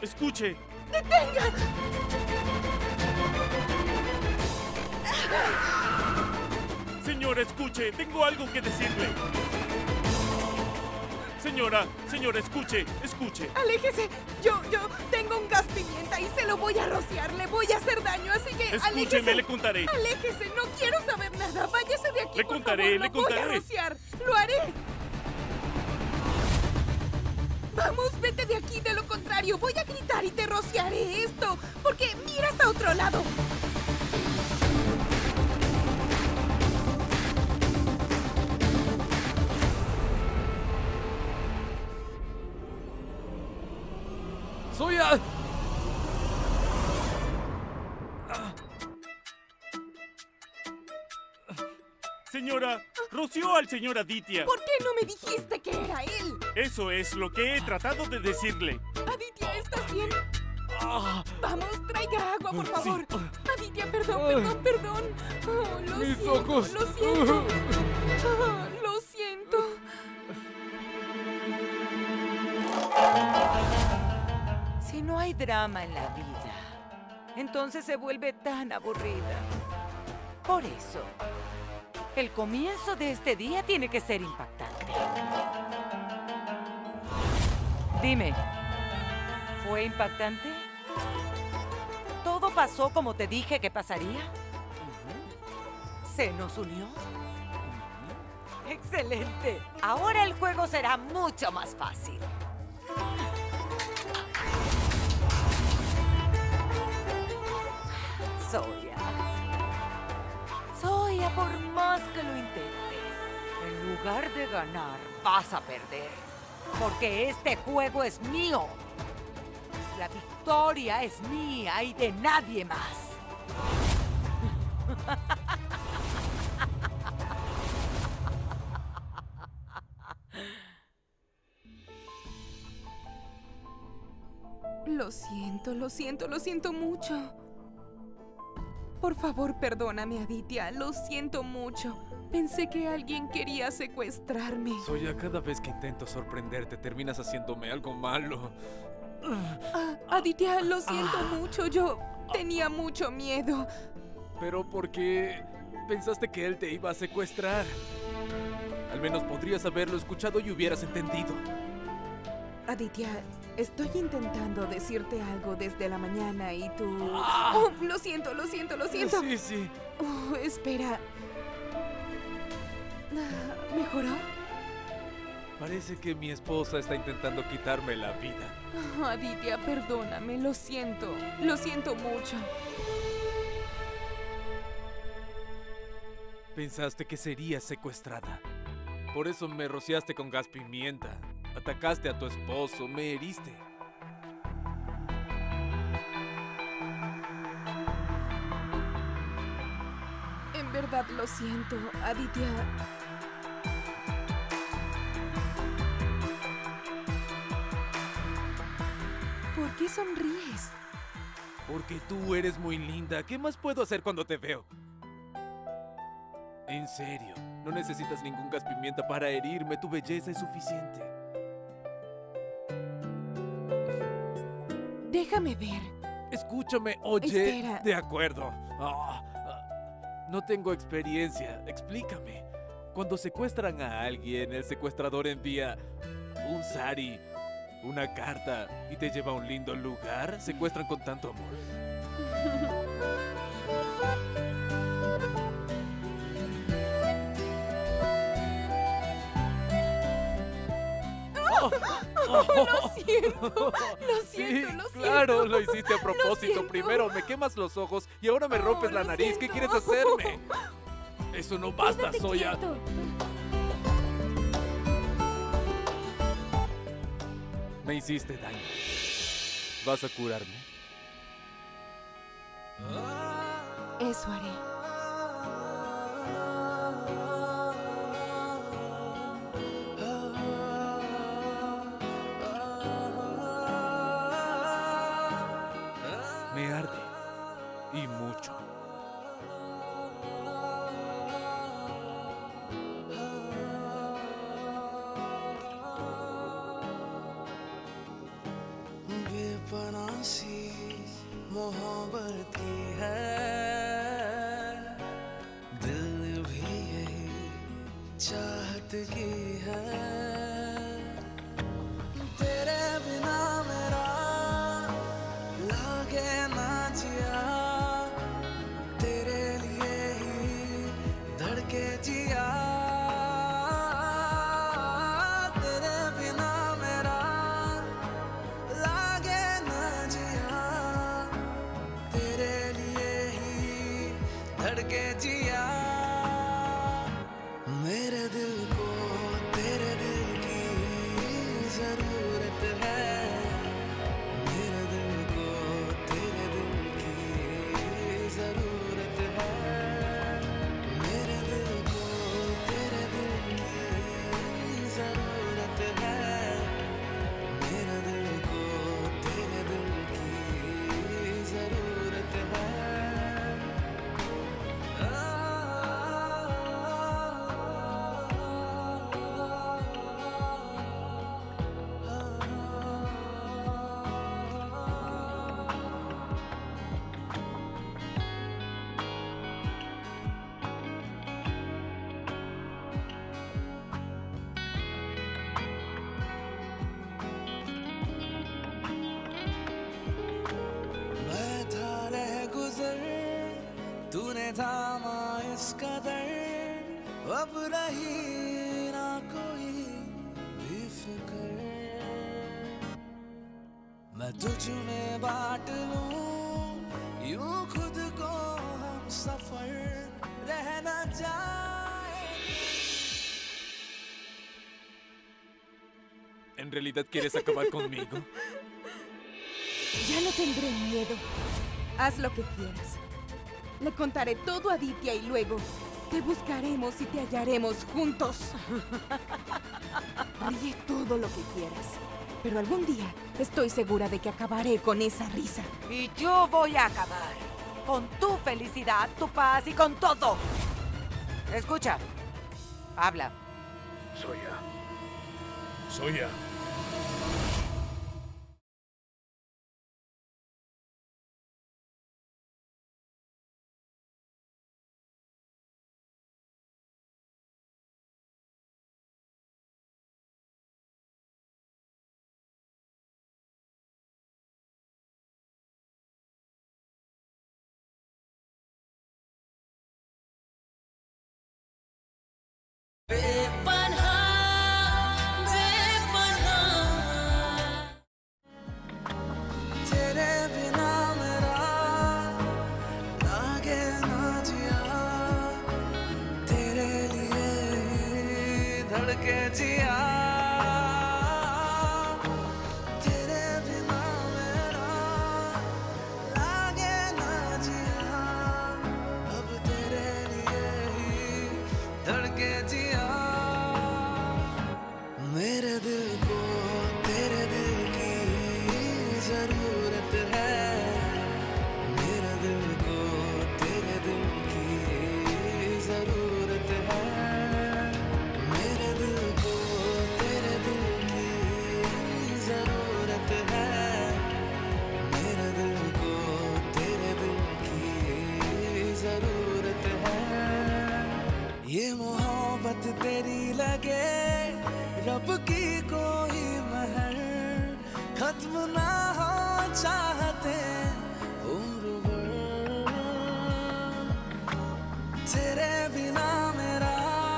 Escuche. ¡Detenga! Señora, escuche. Tengo algo que decirle. Señora, escuche. ¡Aléjese! Yo tengo un gas pimienta y se lo voy a rociar. Le voy a hacer daño, así que Escúcheme, aléjese. le contaré. Aléjese, no quiero saber nada. Váyase de aquí, Le por contaré, favor. le Lo voy a contaré. rociar. ¡Lo haré! Vamos, vete de aquí. De lo contrario, voy a gritar y te rociaré esto. Porque miras a otro lado. ¡Soya! Señora, roció al señor Aditya. ¿Por qué no me dijiste que era él? Eso es lo que he tratado de decirle. Aditya, ¿estás bien? Ah, Vamos, traiga agua, por sí. favor. Aditya, perdón. Oh, lo Mis siento, ojos. Lo siento. Oh, lo siento. Si no hay drama en la vida, entonces se vuelve tan aburrida. Por eso, el comienzo de este día tiene que ser impactante. Dime, ¿fue impactante? ¿Todo pasó como te dije que pasaría? ¿Se nos unió? ¡Excelente! Ahora el juego será mucho más fácil. Soya, por más que lo intentes, en lugar de ganar, vas a perder. Porque este juego es mío. La victoria es mía y de nadie más. Lo siento mucho. Por favor, perdóname, Aditya. Lo siento mucho. Pensé que alguien quería secuestrarme. Soya, cada vez que intento sorprenderte, terminas haciéndome algo malo. Aditya, lo siento mucho. Yo tenía mucho miedo. Pero ¿por qué pensaste que él te iba a secuestrar? Al menos podrías haberlo escuchado y hubieras entendido. Aditya, estoy intentando decirte algo desde la mañana y tú... Oh, lo siento. Sí. Oh, espera. ¿Mejoró? Parece que mi esposa está intentando quitarme la vida. Oh, Aditya, perdóname. Lo siento. Lo siento mucho. Pensaste que serías secuestrada. Por eso me rociaste con gas pimienta. Atacaste a tu esposo, me heriste. En verdad lo siento, Aditya. ¿Por qué sonríes? Porque tú eres muy linda. ¿Qué más puedo hacer cuando te veo? En serio, no necesitas ningún gas pimienta para herirme. Tu belleza es suficiente. Déjame ver. Escúchame, oye. Espera. De acuerdo. No tengo experiencia. Explícame. Cuando secuestran a alguien, el secuestrador envía un sari, una carta y te lleva a un lindo lugar. Secuestran con tanto amor. Lo siento. Sí, Lo siento. claro, lo hiciste a propósito. siento. Primero me quemas los ojos y ahora me rompes la lo nariz. ¿Qué siento. quieres hacerme? Eso no basta, Quédate Soya. quieto. Me hiciste daño. ¿Vas a curarme? Eso haré. Me arde. Y mucho. बेपना सी मोहब्बत की है, दिल भी यही चाहत की है। तेरे बिना मेरा लागे ना जिया, तेरे लिए ही धड़के जिया। तेरे बिना मेरा लागे ना जिया, तेरे लिए ही धड़के जिया। मेरे दिल को तेरे दिल की जरूरत है, मेरे दिल को तेरे दिल की जरूरत है। मेरे दिल को तेरे दिल की जरूरत है, मेरे दिल को तेरे दिल की जरूरत है। मैं था रह गुजर, तूने थामा इस कदर, अब रही ना कोई भी फिक्र। मैं तुझ में बांट लूं यूं खुद को, हम सफर रह न जाए। ¿En realidad quieres acabar conmigo? Ya no tendré miedo. Haz lo que quieras. Le contaré todo a Aditya y luego te buscaremos y te hallaremos juntos. Ríe todo lo que quieras. Pero algún día estoy segura de que acabaré con esa risa. Y yo voy a acabar con tu felicidad, tu paz y con todo. Escucha. Habla. Soya. Soya. बेपनाह, बेपनाह, तेरे बिना मेरा लागे ना जिया, तेरे लिए ही धड़के जिया। तेरे बिना मेरा लागे ना जिया, अब तेरे लिए ही धड़के जिया। मेरे दिल को तेरे दिल की जरूरत है, मेरे दिल को तेरे दिल की जरूरत है। मेरे दिल को तेरे दिल की जरूरत है, मेरे दिल को तेरे दिल की जरूरत है। ये मोहब्बत तेरी लगे रब की कोई महर, खत्म ना हो चाहते उम्र भर। तेरे बिना मेरा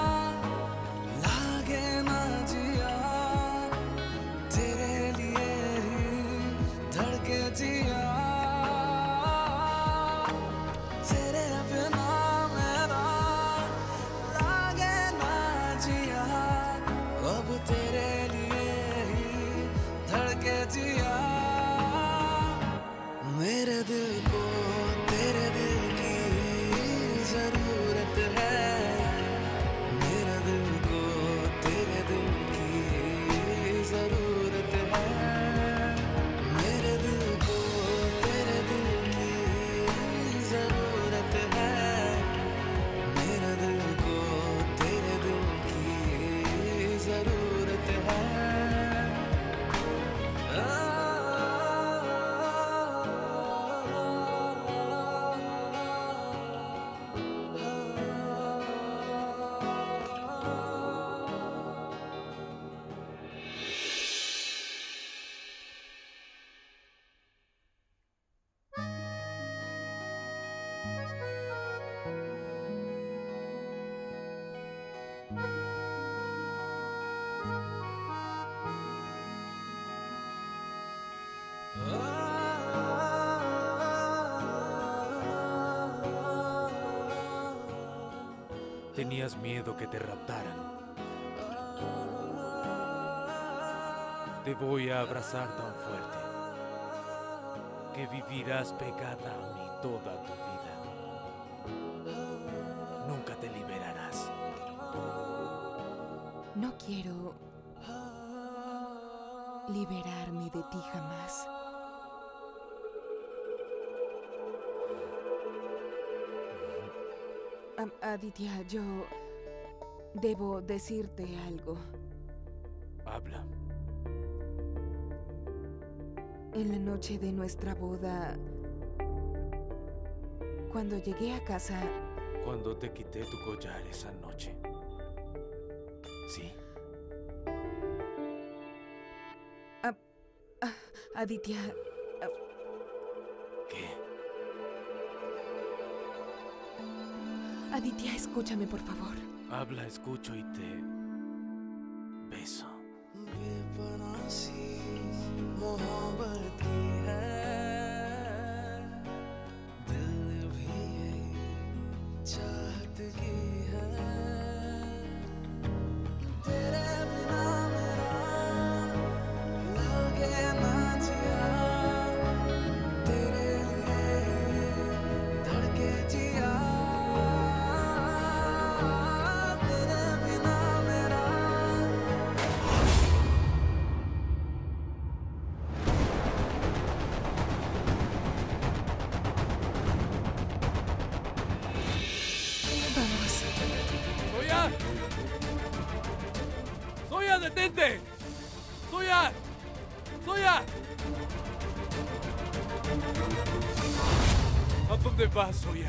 लागे ना जिया, तेरे लिए ही धड़के जिया। तेरे बिना मेरा लागे ना जिया, अब तेरे लिए ही धड़के जिया। मेरे दिल को तेरे दिल की जरूरत है, मेरे दिल को तेरे दिल की जरूरत है। मेरे दिल को तेरे दिल की जरूरत है, मेरे दिल को तेरे दिल की जरूरत है। Tenías miedo que te raptaran. Te voy a abrazar tan fuerte que vivirás pegada a mí toda tu vida. Nunca te liberarás. No quiero liberarme de ti jamás. Aditya, yo debo decirte algo. Habla. En la noche de nuestra boda, cuando llegué a casa, Cuando te quité tu collar esa noche. ¿Sí? Aditya, ¿Qué? Aditya, escúchame, por favor. Habla, escucho y te beso. बेपनाह सी मोहब्बत की है, दिल भी ये चाहत की है। तेरे बिना मेरा लागे ना जिया, तेरे लिए धड़के जिया। तेरे बिना मेरा Vamos. ¡Zoya! ¡Zoya, detente! ¡Zoya! ¡Zoya! ¿A dónde vas, Zoya?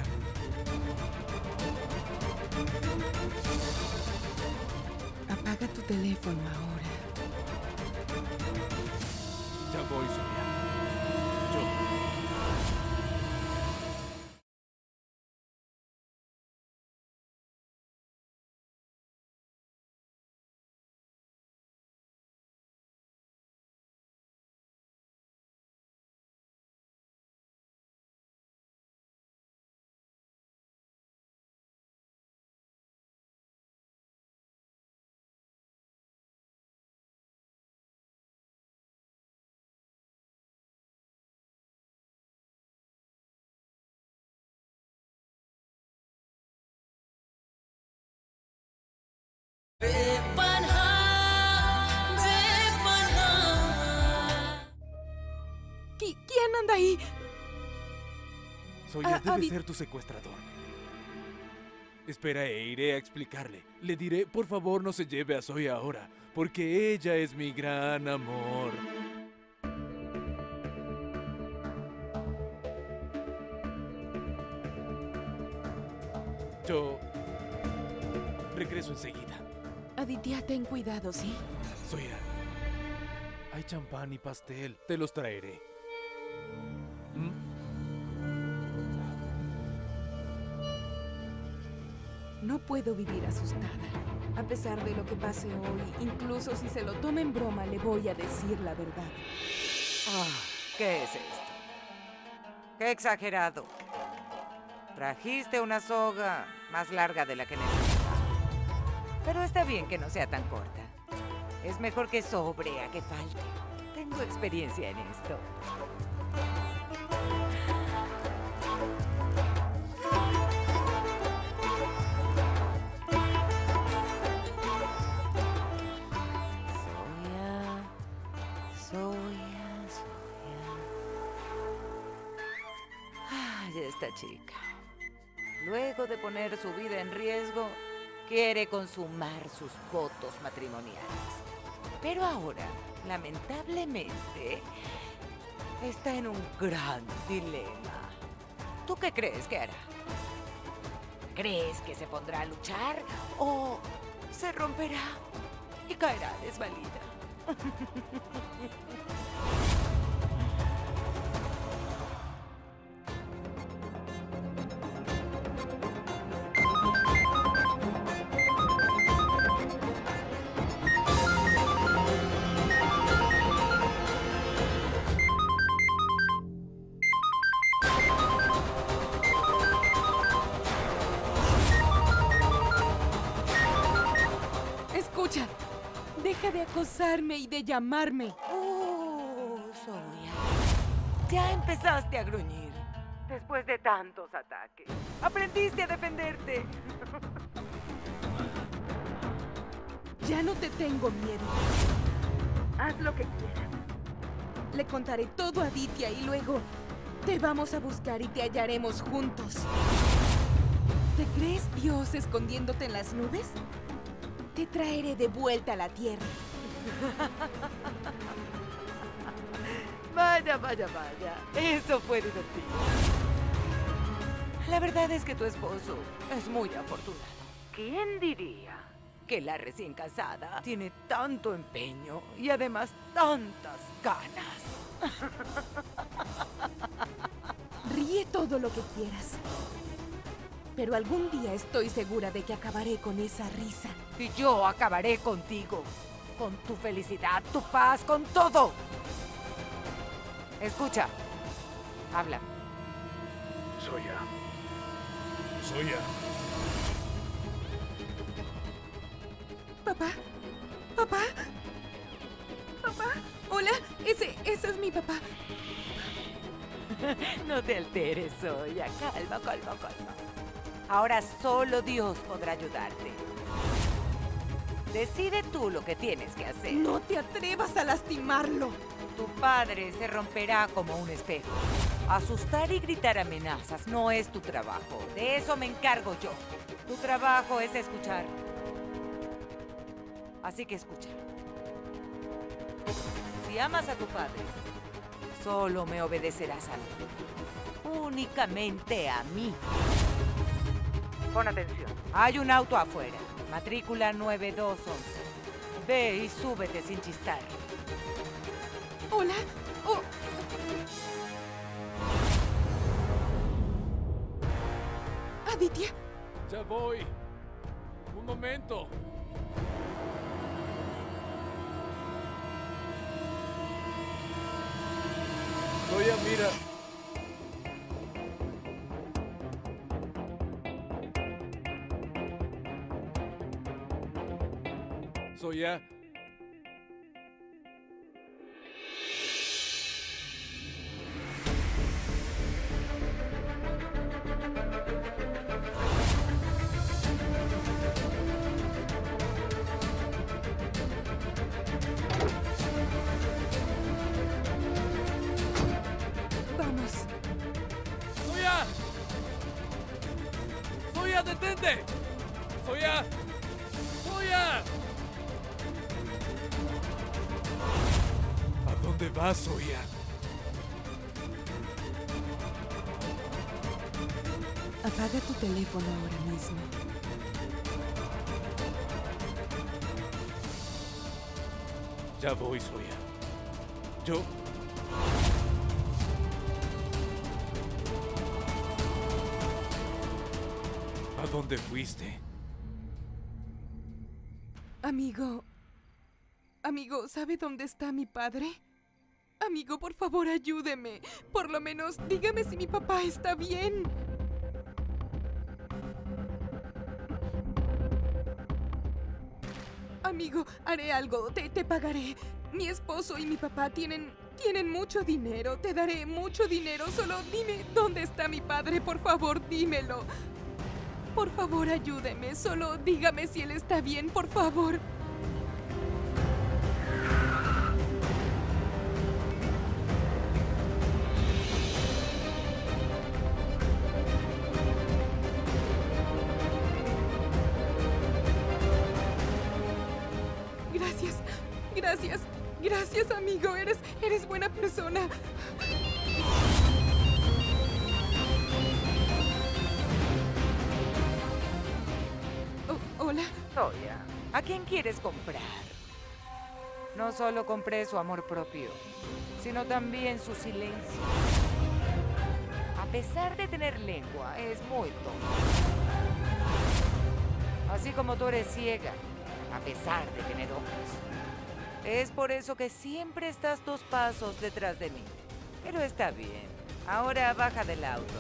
Apaga tu teléfono ahora. Ya voy, Zoya. Yo. ¿Quién anda ahí? Zoya debe Adi- ser tu secuestrador. Espera, iré a explicarle. Le diré, por favor, no se lleve a Zoya ahora, porque ella es mi gran amor. Yo regreso enseguida. Aditya, ten cuidado, ¿sí? Zoya, hay champán y pastel. Te los traeré. ¿Mm? No puedo vivir asustada. A pesar de lo que pase hoy, incluso si se lo toma en broma, le voy a decir la verdad. ¿Qué es esto? ¡Qué exagerado! Trajiste una soga más larga de la que necesitaba. Pero está bien que no sea tan corta. Es mejor que sobre a que falte. Tengo experiencia en esto. Ay, esta chica. Luego de poner su vida en riesgo, quiere consumar sus votos matrimoniales. Pero ahora, lamentablemente, está en un gran dilema. ¿Tú qué crees que hará? ¿Crees que se pondrá a luchar o se romperá y caerá desvalida? acosarme y de llamarme. Soya. Ya empezaste a gruñir. Después de tantos ataques. Aprendiste a defenderte. Ya no te tengo miedo. Haz lo que quieras. Le contaré todo a Aditya y luego te vamos a buscar y te hallaremos juntos. ¿Te crees Dios escondiéndote en las nubes? Te traeré de vuelta a la tierra. Vaya, vaya, vaya. Eso fue divertido. La verdad es que tu esposo es muy afortunado. ¿Quién diría que la recién casada tiene tanto empeño y además tantas ganas? Ríe todo lo que quieras. Pero algún día estoy segura de que acabaré con esa risa. Y yo acabaré contigo. Con tu felicidad, tu paz, con todo. Escucha. Habla. Soya. Soya. ¿Papá? ¿Papá? ¿Papá? Hola, ese es mi papá. No te alteres, Soya. Calma, calma, calma. Ahora solo Dios podrá ayudarte. Decide tú lo que tienes que hacer. No te atrevas a lastimarlo. Tu padre se romperá como un espejo. Asustar y gritar amenazas no es tu trabajo. De eso me encargo yo. Tu trabajo es escuchar. Así que escucha. Si amas a tu padre, solo me obedecerás a mí. Únicamente a mí. Pon atención. Hay un auto afuera. Matrícula 9211. Ve y súbete sin chistar. Hola. Oh. Aditya. Ya voy. Un momento. Soya, mira. Soya. Vamos. ¡Soya! ¡Soya, detente! ¡Soya! ¡Soya! ¿A dónde vas, Soya? Apaga tu teléfono ahora mismo. Ya voy, Soya. Yo... ¿A dónde fuiste? Amigo. Amigo, ¿sabe dónde está mi padre? Amigo, por favor, ayúdeme. Por lo menos, dígame si mi papá está bien. Amigo, haré algo. Te pagaré. Mi esposo y mi papá tienen mucho dinero. Te daré mucho dinero. Solo dime dónde está mi padre. Por favor, dímelo. Por favor, ayúdeme. Solo dígame si él está bien, por favor. Gracias. Gracias. Gracias, amigo. Eres buena persona. Hola. Soya, ¿a quién quieres comprar? No solo compré su amor propio, sino también su silencio. A pesar de tener lengua, es muy tonto. Así como tú eres ciega, a pesar de tener ojos. Es por eso que siempre estás 2 pasos detrás de mí. Pero está bien. Ahora baja del auto.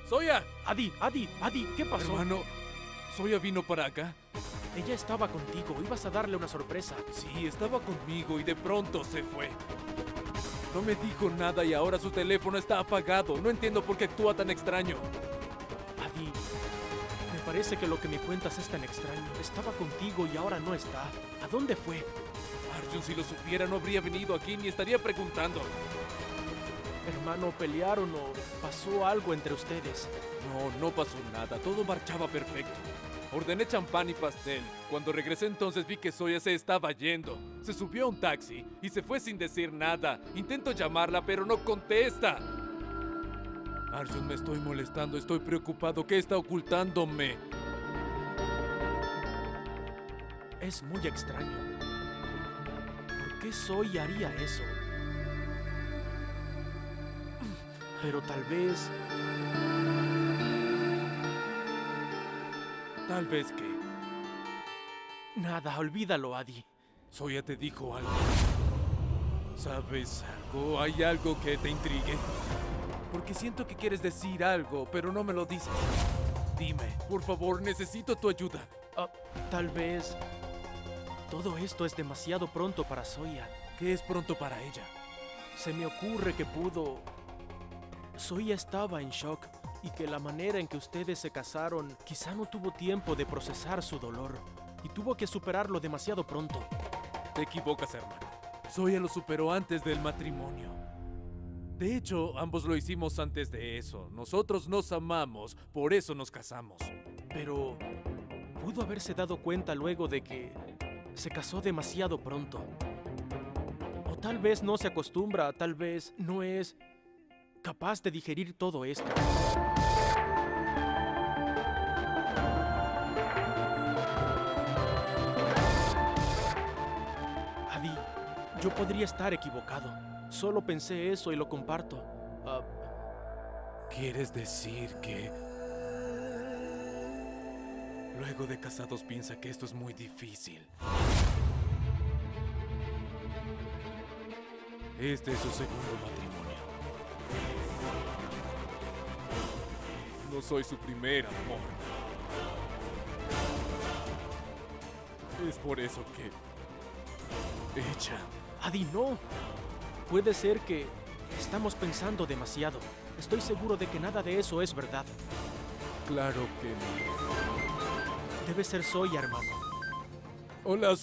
¡Soya! Adi, ¿qué pasó? Hermano, ¿Soya vino para acá? Ella estaba contigo, ibas a darle una sorpresa. Sí, estaba conmigo y de pronto se fue. No me dijo nada y ahora su teléfono está apagado. No entiendo por qué actúa tan extraño. Adi, me parece que lo que me cuentas es tan extraño. Estaba contigo y ahora no está. ¿A dónde fue? Arjun, si lo supiera, no habría venido aquí ni estaría preguntando. Hermano, ¿pelearon o pasó algo entre ustedes? No pasó nada. Todo marchaba perfecto. Ordené champán y pastel. Cuando regresé entonces vi que Soya se estaba yendo. Se subió a un taxi y se fue sin decir nada. Intento llamarla, pero no contesta. Arjun, me estoy molestando. Estoy preocupado. ¿Qué está ocultándome? Es muy extraño. ¿Por qué Soy haría eso? Pero tal vez... Tal vez que... Nada, olvídalo, Adi. Soya te dijo algo. ¿Sabes algo? ¿Hay algo que te intrigue? Porque siento que quieres decir algo, pero no me lo dices. Dime, por favor, necesito tu ayuda. Tal vez... Todo esto es demasiado pronto para Soya. ¿Qué es pronto para ella? Se me ocurre que pudo... Soya estaba en shock y que la manera en que ustedes se casaron quizá no tuvo tiempo de procesar su dolor y tuvo que superarlo demasiado pronto. Te equivocas, hermano. Soya lo superó antes del matrimonio. De hecho, ambos lo hicimos antes de eso. Nosotros nos amamos, por eso nos casamos. Pero pudo haberse dado cuenta luego de que se casó demasiado pronto. O tal vez no se acostumbra, tal vez no es capaz de digerir todo esto. Adi, yo podría estar equivocado. Solo pensé eso y lo comparto. ¿Quieres decir que... luego de casados piensa que esto es muy difícil? Este es su segundo matrimonio. No soy su primer amor. Es por eso que... ella... Adi, no. Puede ser que estamos pensando demasiado. Estoy seguro de que nada de eso es verdad. Claro que no. Debe ser Soya, hermano. Hola,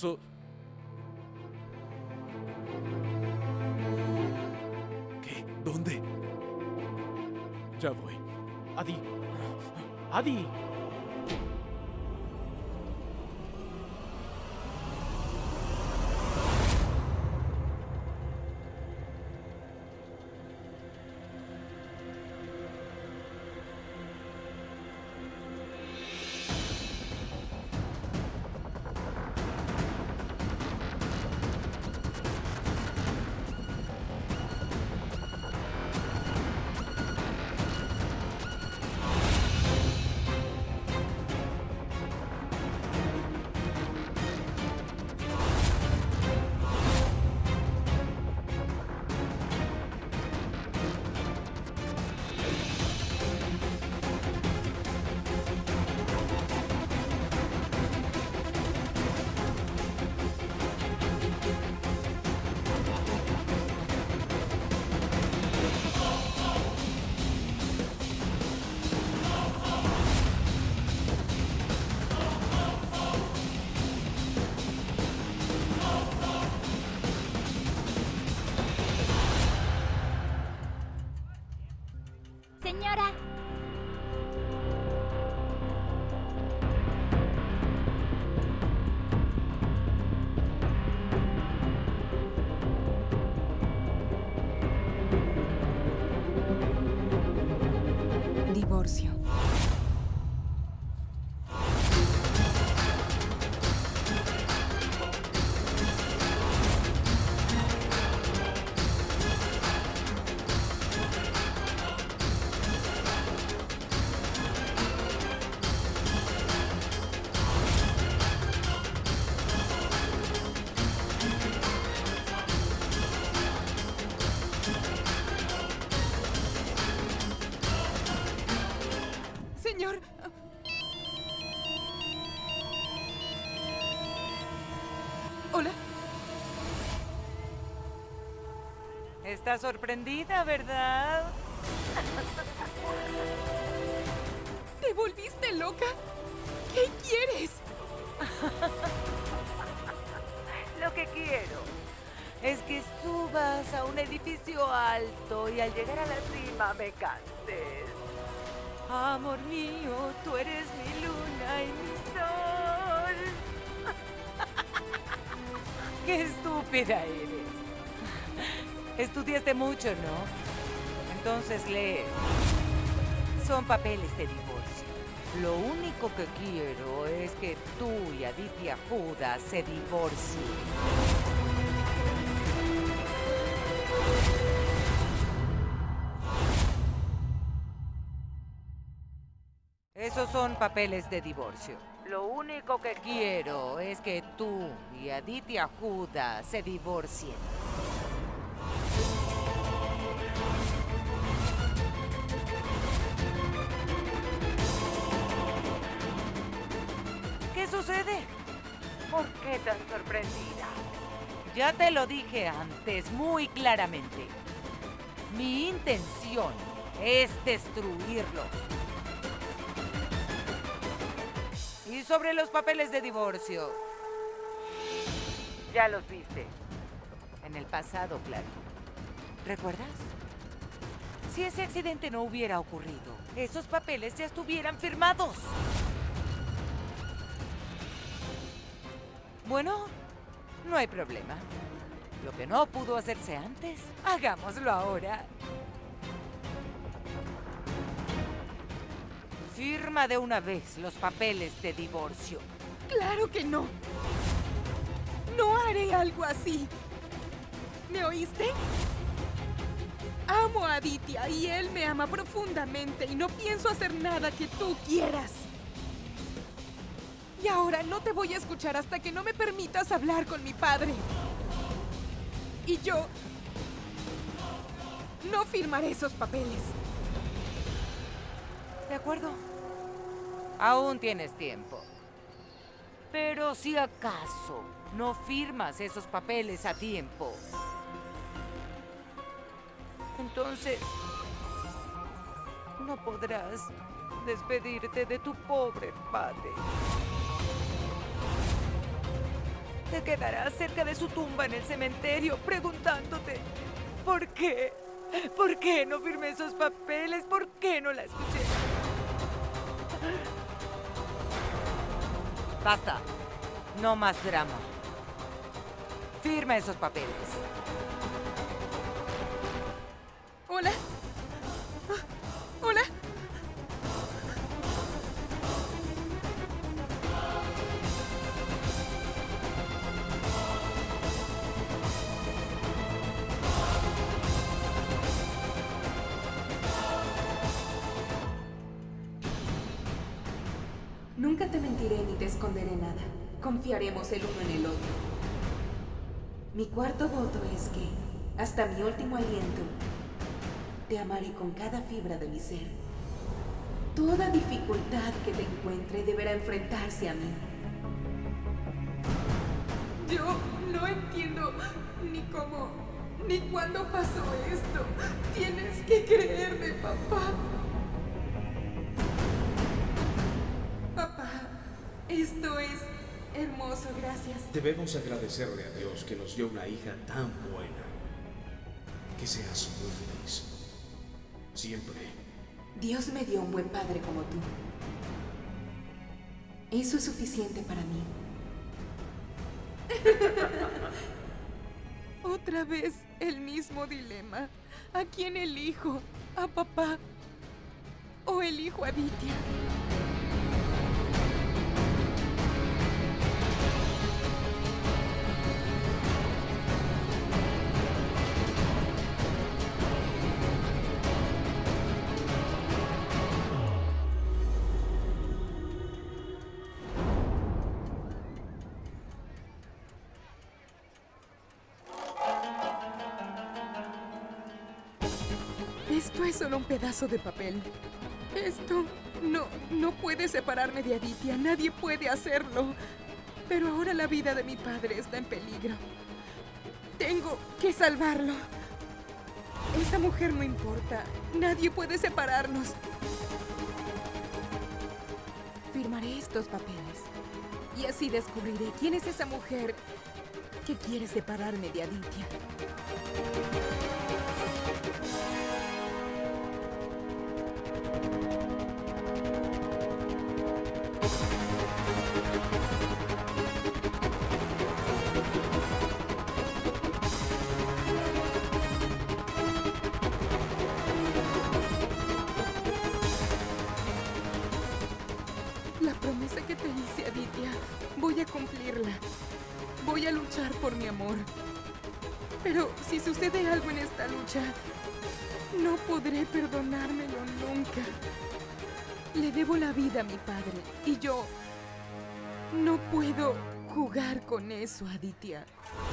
¿Qué? ¿Dónde? Ya voy. Adi. Adi. Señora. Divorcio. Estás sorprendida, ¿verdad? ¿Te volviste loca? ¿Qué quieres? Lo que quiero es que subas a un edificio alto y al llegar a la cima me cantes. Amor mío, tú eres mi luna y mi sol. ¡Qué estúpida eres! Estudiaste mucho, ¿no? Entonces lee. Son papeles de divorcio. Lo único que quiero es que tú y Aditya Judas se divorcien. Esos son papeles de divorcio. Lo único que quiero es que tú y Aditya Judas se divorcien. ¿Qué sucede? ¿Por qué tan sorprendida? Ya te lo dije antes muy claramente. Mi intención es destruirlos. Y sobre los papeles de divorcio, ya los viste. En el pasado, claro. ¿Recuerdas? Si ese accidente no hubiera ocurrido, esos papeles ya estuvieran firmados. Bueno, no hay problema. Lo que no pudo hacerse antes, hagámoslo ahora. Firma de una vez los papeles de divorcio. ¡Claro que no! No haré algo así. ¿Me oíste? Amo a Aditya y él me ama profundamente y no pienso hacer nada que tú quieras. Y ahora no te voy a escuchar hasta que no me permitas hablar con mi padre. Y yo no firmaré esos papeles. De acuerdo. Aún tienes tiempo. Pero si acaso no firmas esos papeles a tiempo, entonces no podrás despedirte de tu pobre padre. Te quedarás cerca de su tumba en el cementerio preguntándote ¿por qué? ¿Por qué no firmé esos papeles? ¿Por qué no la escuché? Basta. No más drama. Firma esos papeles. ¿Hola? ¿Hola? Nunca te mentiré ni te esconderé nada. Confiaremos el uno en el otro. Mi cuarto voto es que, hasta mi último aliento, te amaré con cada fibra de mi ser. Toda dificultad que te encuentre deberá enfrentarse a mí. Yo no entiendo ni cómo, ni cuándo pasó esto. Tienes que creerme, papá. Papá, esto es hermoso, gracias. Debemos agradecerle a Dios que nos dio una hija tan buena. Que seas muy feliz. Siempre. Dios me dio un buen padre como tú. Eso es suficiente para mí. Otra vez el mismo dilema. ¿A quién elijo? ¿A papá? ¿O elijo a Aditya? Esto es solo un pedazo de papel. Esto no puede separarme de Aditya. Nadie puede hacerlo. Pero ahora la vida de mi padre está en peligro. Tengo que salvarlo. Esa mujer no importa. Nadie puede separarnos. Firmaré estos papeles. Y así descubriré quién es esa mujer que quiere separarme de Aditya. La promesa que te hice, Aditya, voy a cumplirla. Voy a luchar por mi amor. Pero si sucede algo en esta lucha, no podré perdonármelo nunca. Le debo la vida a mi padre y yo no puedo jugar con eso, Aditya.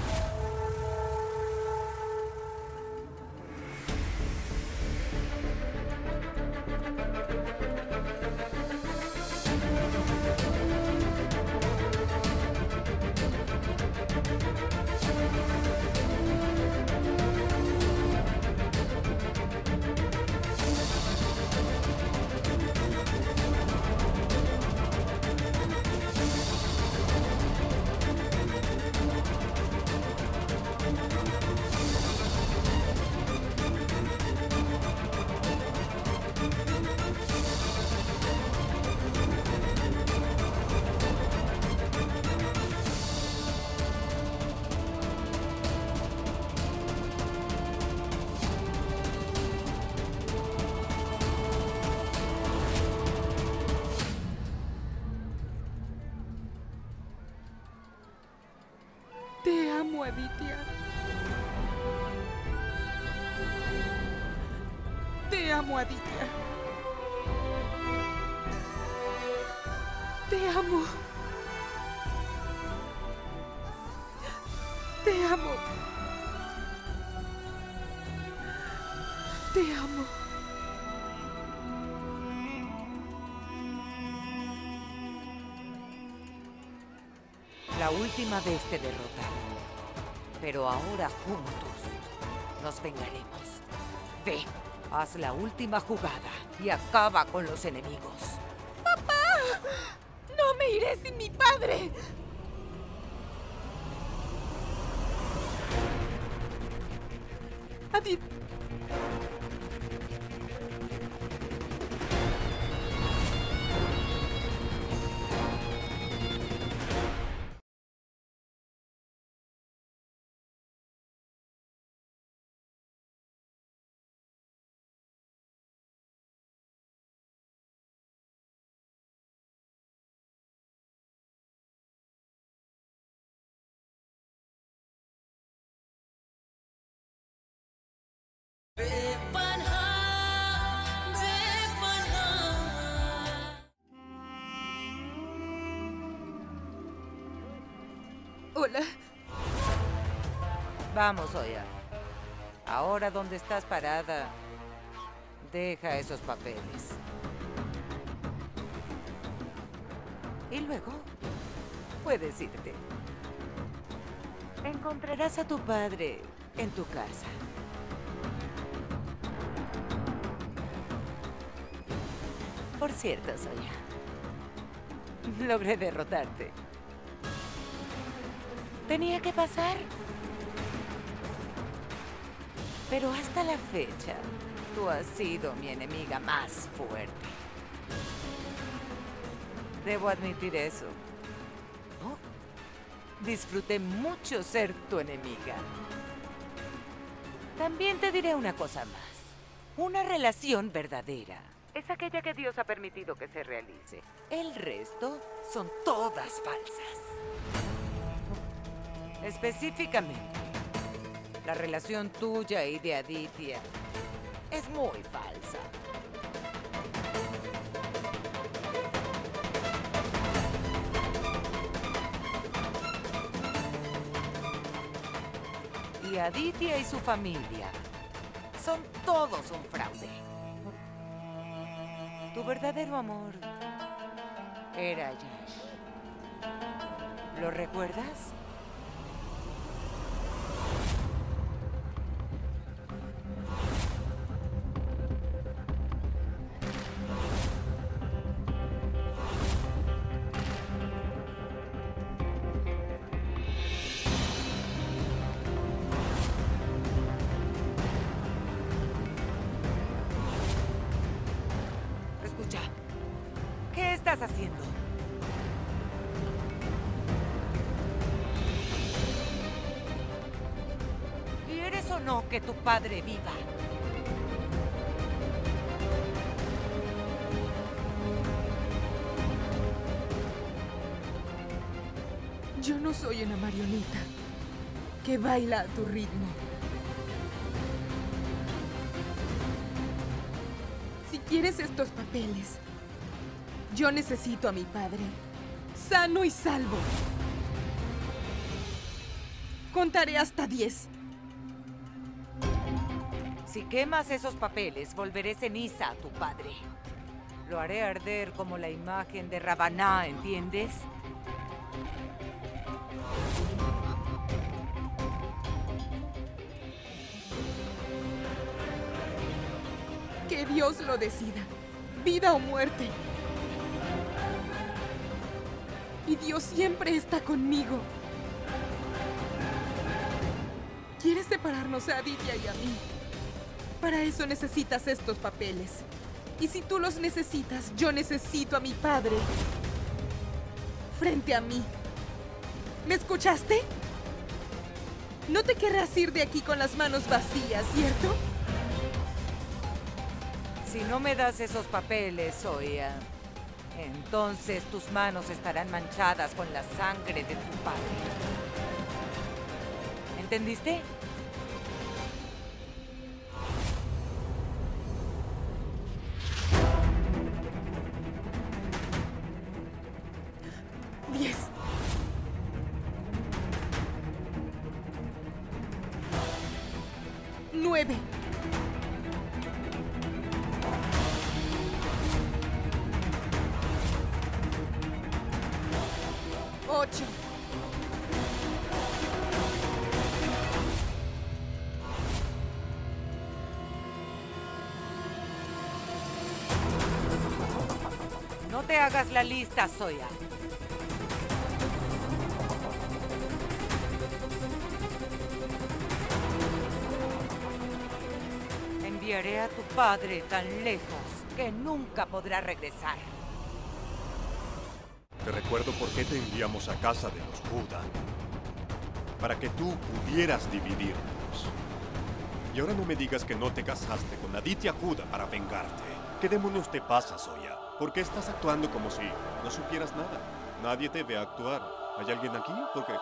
Te amo, Aditya. Te amo, Aditya. Te amo. Te amo. Te amo. La última vez te derrotaron, pero ahora juntos nos vengaremos. Ve, haz la última jugada y acaba con los enemigos. ¡No me iré sin mi padre! Aditya. Hola. Vamos, Oya. Ahora, ¿dónde estás parada? Deja esos papeles. Y luego, puedes irte. Encontrarás a tu padre en tu casa. Por cierto, Soya, logré derrotarte. Tenía que pasar. Pero hasta la fecha, tú has sido mi enemiga más fuerte. Debo admitir eso. Oh, disfruté mucho ser tu enemiga. También te diré una cosa más. Una relación verdadera es aquella que Dios ha permitido que se realice. El resto son todas falsas. Específicamente, la relación tuya y de Aditya es muy falsa. Y Aditya y su familia son todos un fraude. Tu verdadero amor era Yash. ¿Lo recuerdas? escucha. ¿Qué estás haciendo? ¿Quieres o no que tu padre viva? Yo no soy una marioneta que baila a tu ritmo. Si quieres estos papeles, yo necesito a mi padre, sano y salvo. Contaré hasta 10. Si quemas esos papeles, volveré ceniza a tu padre. Lo haré arder como la imagen de Rabaná, ¿entiendes? Que Dios lo decida, vida o muerte. Y Dios siempre está conmigo. ¿Quieres separarnos a Aditya y a mí? Para eso necesitas estos papeles. Y si tú los necesitas, yo necesito a mi padre. Frente a mí. ¿Me escuchaste? No te querrás ir de aquí con las manos vacías, ¿cierto? Si no me das esos papeles, Zoya, entonces tus manos estarán manchadas con la sangre de tu padre. ¿Entendiste? Diez. 9. 8. 'No te hagas la lista, Zoya. Enviaré a tu padre tan lejos que nunca podrá regresar. Te recuerdo por qué te enviamos a casa de los Juda. Para que tú pudieras dividirnos. Y ahora no me digas que no te casaste con Aditya Juda para vengarte. ¿Qué demonios te pasa, Zoya? ¿Por qué estás actuando como si no supieras nada? Nadie te ve actuar. ¿Hay alguien aquí? ¿Por qué?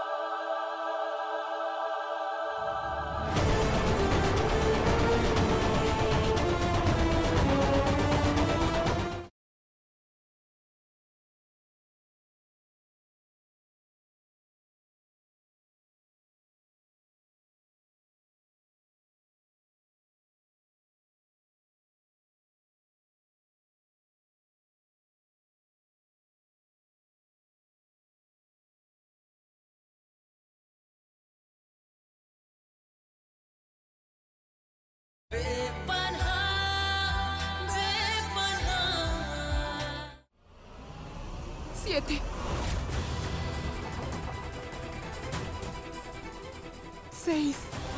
Siete. 6.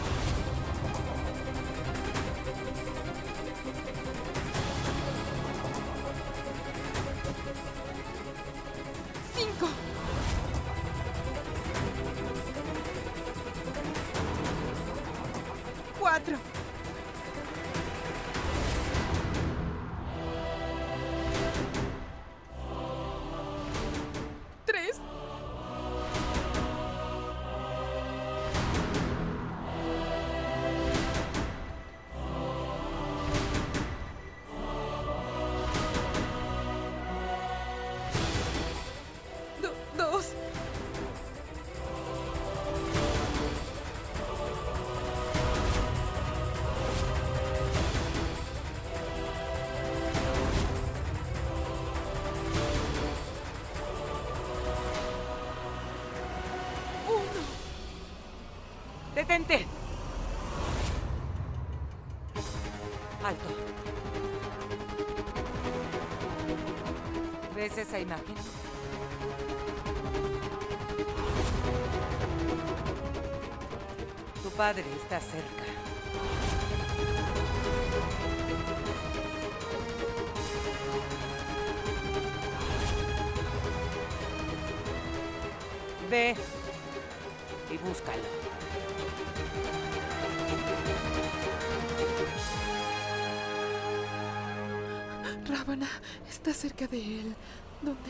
5. 4. 3. 2. 1. ¡Detente! Alto. ¿Ves esa imagen? Tu padre está cerca. Ve y búscalo. Ravana está cerca de él. ¿Dónde?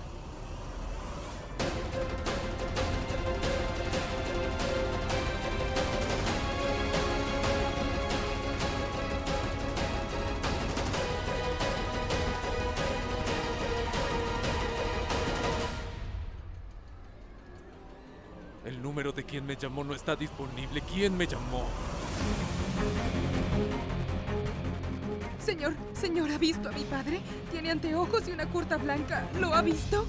El número de quien me llamó no está disponible. ¿Quién me llamó? Señor, ¿ha visto a mi padre? Tiene anteojos y una curta blanca. ¿Lo ha visto?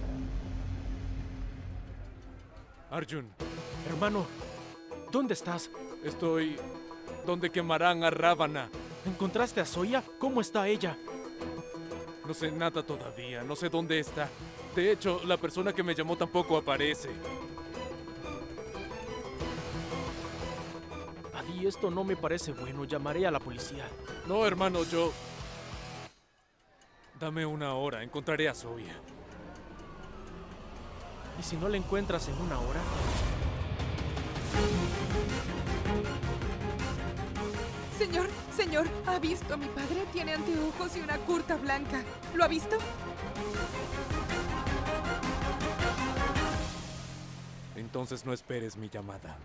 Arjun, Hermano, ¿dónde estás? estoy donde quemarán a Ravana. ¿Encontraste a Zoya? ¿Cómo está ella? No sé nada todavía, no sé dónde está. De hecho, la persona que me llamó tampoco aparece. Adi, esto no me parece bueno. Llamaré a la policía. No, hermano, yo... Dame una hora, encontraré a Zoya. ¿Y si no la encuentras en una hora? Señor, ¿ha visto a mi padre? Tiene anteojos y una curta blanca. ¿Lo ha visto? Entonces no esperes mi llamada.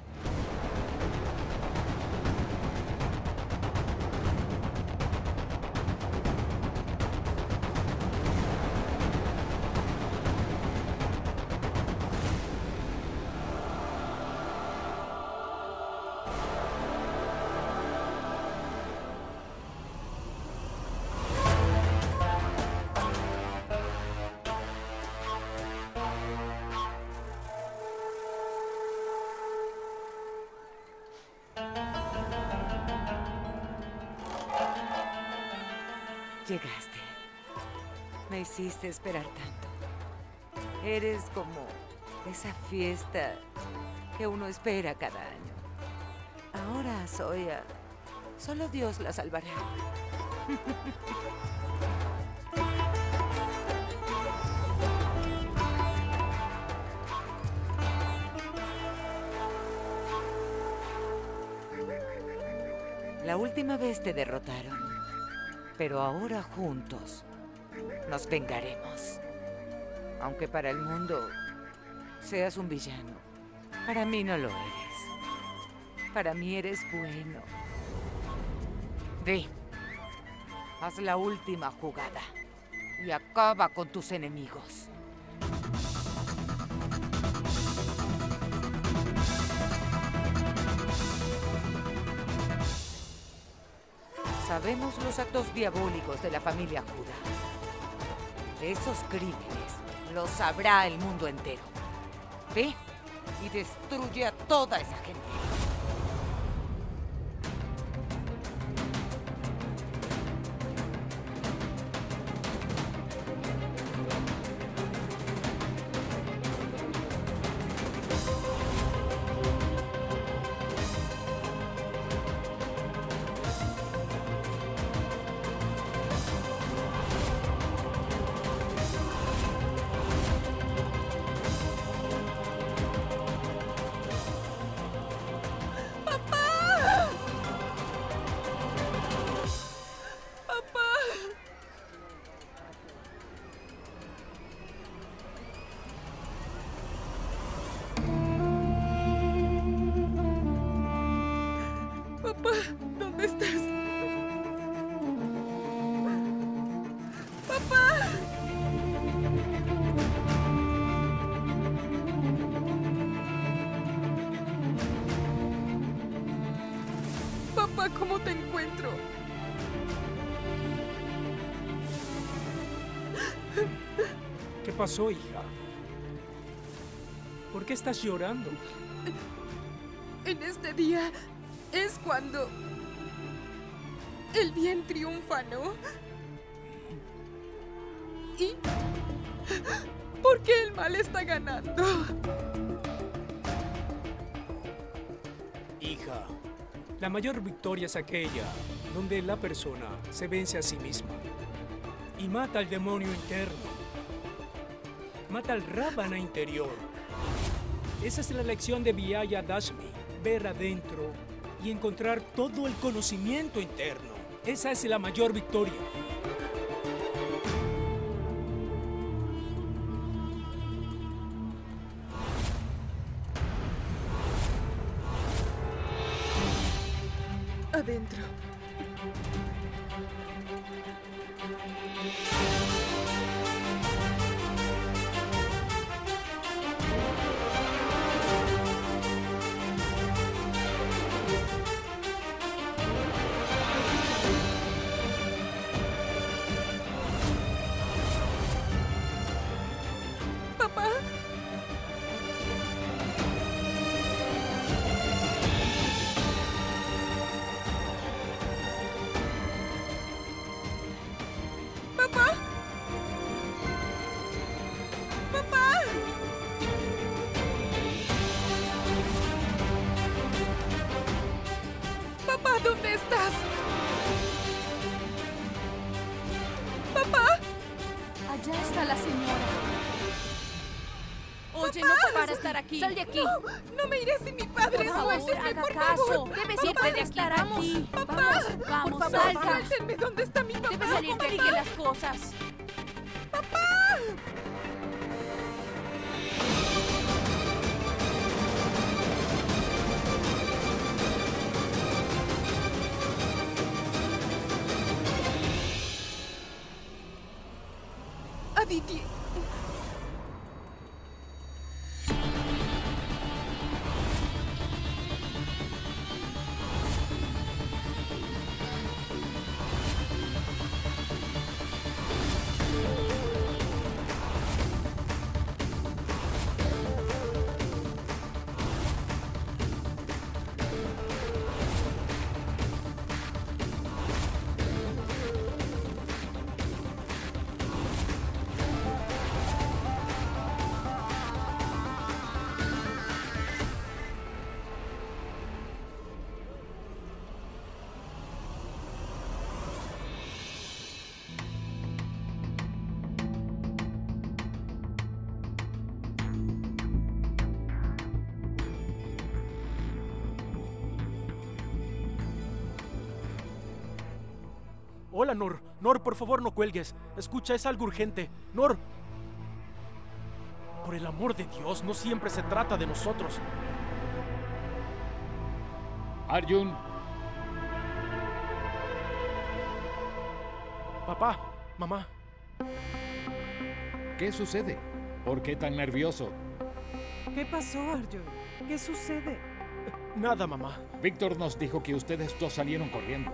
Llegaste. Me hiciste esperar tanto. Eres como esa fiesta que uno espera cada año. Ahora, Zoya, solo Dios la salvará. La última vez te derrotaron, pero ahora juntos nos vengaremos. Aunque para el mundo seas un villano, para mí no lo eres. Para mí eres bueno. Ve, haz la última jugada y acaba con tus enemigos. Sabemos los actos diabólicos de la familia Juda. Esos crímenes los sabrá el mundo entero. Ve y destruye a toda esa gente. Papá, ¿dónde estás? ¡Papá! Papá, ¿cómo te encuentro? ¿Qué pasó, hija? ¿Por qué estás llorando? En este día es cuando el bien triunfa, ¿no? ¿Y por qué el mal está ganando? Hija, la mayor victoria es aquella donde la persona se vence a sí misma y mata al demonio interno, mata al Ravana interior. Esa es la lección de Vyaya Dashmi. Ver adentro y encontrar todo el conocimiento interno. Esa es la mayor victoria. Adentro. Papá. Papá. Papá. Papá, ¿dónde estás? Papá. Allá está la señora. Oye, no puedes estar aquí. Sal de aquí. No me iré sin mi padre. Por favor, Suéltenme, haga por caso. favor. Debes Papá, irte de estar aquí. Papá, Vamos, por favor, salga. suéltenme. ¿Dónde está mi papá? Debes salir de aquí. Papá. Las cosas. Aditi. Hola, Nor. Nor, por favor, no cuelgues. Escucha, es algo urgente. Nor. Por el amor de Dios, no siempre se trata de nosotros. Arjun, Papá, mamá. ¿qué sucede? ¿Por qué tan nervioso? ¿Qué pasó, Arjun? ¿Qué sucede? Nada, mamá. Víctor nos dijo que ustedes dos salieron corriendo.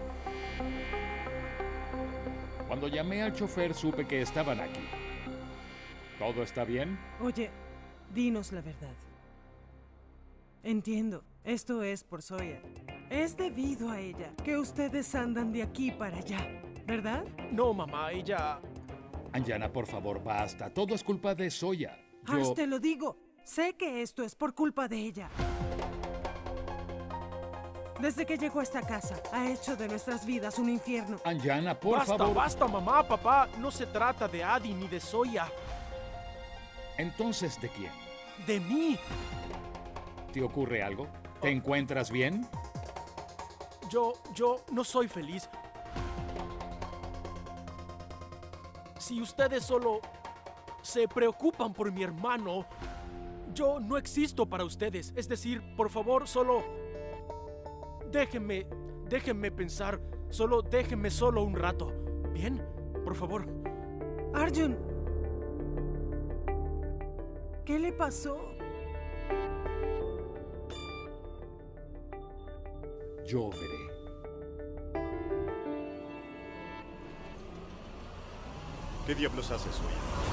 Cuando llamé al chofer supe que estaban aquí. ¿Todo está bien? Oye, dinos la verdad. Entiendo, esto es por Zoya. Es debido a ella que ustedes andan de aquí para allá, ¿verdad? No, mamá, ella... Anjana, por favor, basta. Todo es culpa de Zoya. Harsh, te lo digo. Sé que esto es por culpa de ella. Desde que llegó a esta casa, ha hecho de nuestras vidas un infierno. Anjana, por basta, favor. Basta, mamá, papá. No se trata de Adi ni de Zoya. Entonces, ¿de quién? De mí. ¿Te ocurre algo? ¿Te encuentras bien? Yo no soy feliz. Si ustedes solo se preocupan por mi hermano, yo no existo para ustedes. Es decir, por favor, solo... Déjenme pensar. Solo déjenme solo un rato. ¿Bien? Por favor. Arjun. ¿Qué le pasó? Yo veré. ¿Qué diablos haces hoy?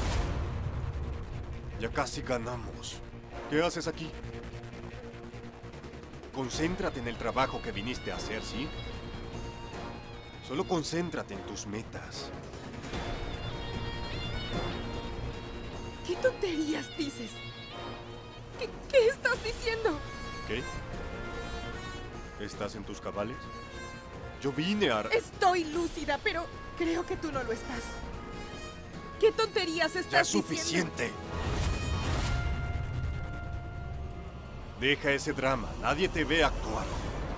Ya casi ganamos. ¿Qué haces aquí? Concéntrate en el trabajo que viniste a hacer, ¿sí? Solo concéntrate en tus metas. ¿Qué tonterías dices? ¿Qué estás diciendo? ¿Qué? ¿Estás en tus cabales? Yo vine a... Estoy lúcida, pero creo que tú no lo estás. ¿Qué tonterías estás ¡Ya es diciendo? suficiente! Deja ese drama. Nadie te ve actuar.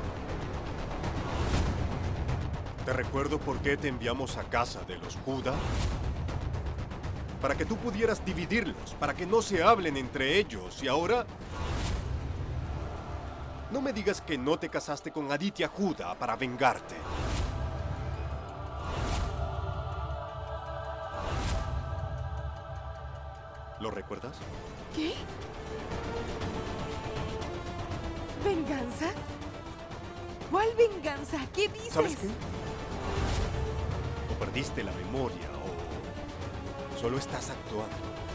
¿Te recuerdo por qué te enviamos a casa de los Judá? Para que tú pudieras dividirlos, para que no se hablen entre ellos. Y ahora... no me digas que no te casaste con Aditya Judá para vengarte. ¿Lo recuerdas? ¿Qué? ¿Venganza? ¿Cuál venganza? ¿Qué dices? ¿Sabes qué? O perdiste la memoria o solo estás actuando.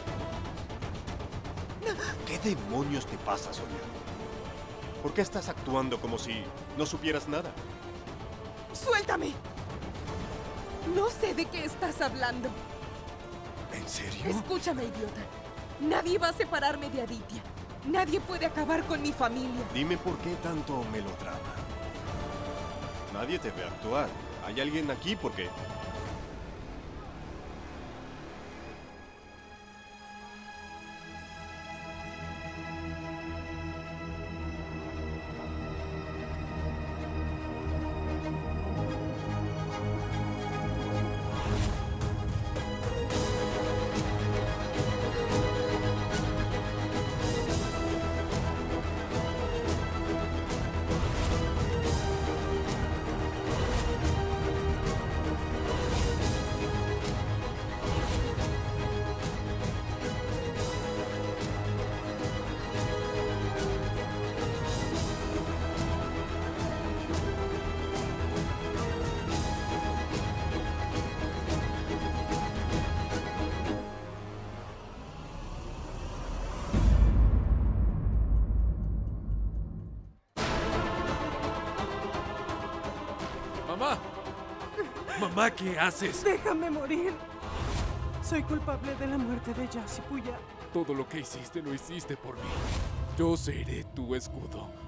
¿Qué demonios te pasa, Sonia? ¿Por qué estás actuando como si no supieras nada? ¡Suéltame! No sé de qué estás hablando. ¿En serio? Escúchame, idiota. Nadie va a separarme de Aditya. Nadie puede acabar con mi familia. Dime por qué tanto melodrama. Nadie te ve actuar. ¿Hay alguien aquí? ¿Por qué? ¡Mamá! ¡Mamá, ¿qué haces? Déjame morir. Soy culpable de la muerte de Yasipuya. Todo lo que hiciste lo hiciste por mí. Yo seré tu escudo.